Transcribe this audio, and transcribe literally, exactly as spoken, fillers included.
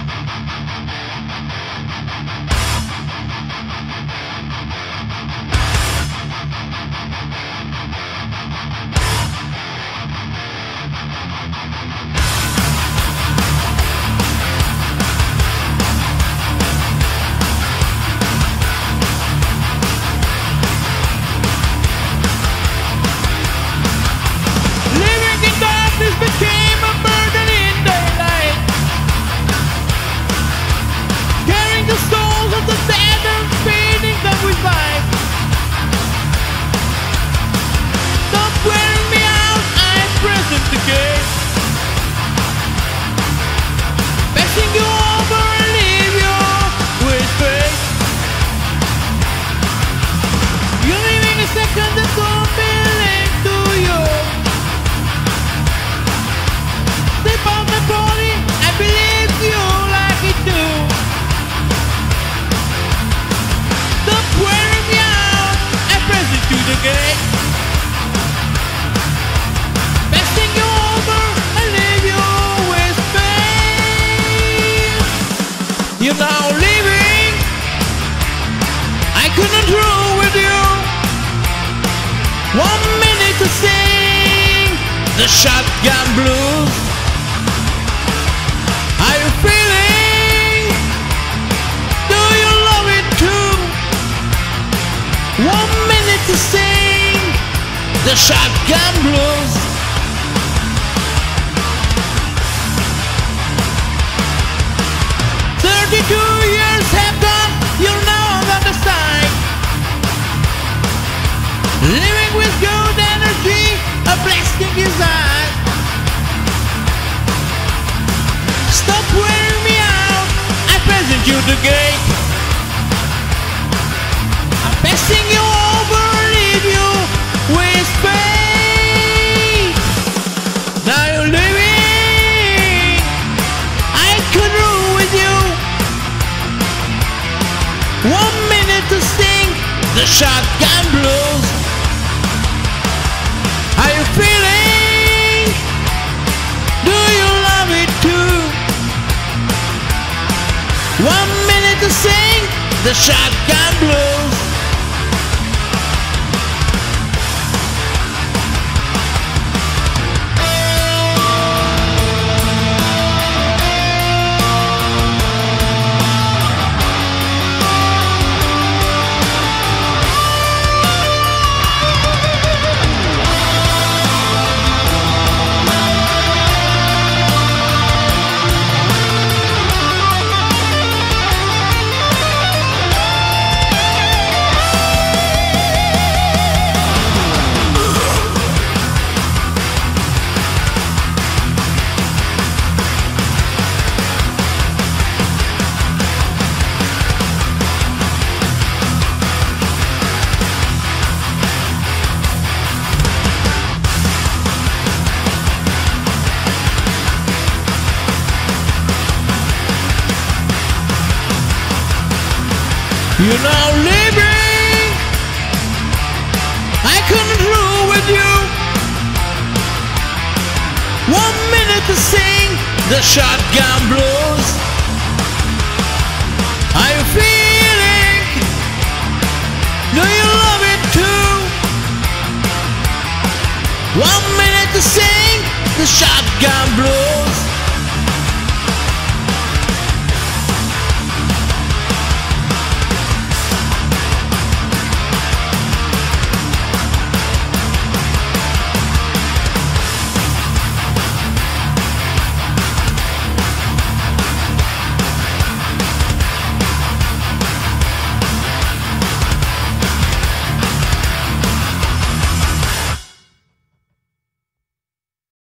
You're now leaving. I couldn't rule with you. One minute to sing the shotgun blues. Are you feeling? Do you love it too? One minute to sing the shotgun blues. Thirty-two years have gone, you're now on the other side. Living with good energy, a blasting desire. Stop wearing me out, I present you the gate. I'm passing you over, leave you with fate. Now you're leaving, I could rule with you. One minute to sing the shotgun blues. Are you feeling? Do you love it too? One minute to sing the shotgun blues. You're now leaving. I couldn't rule with you. One minute to sing the shotgun blues.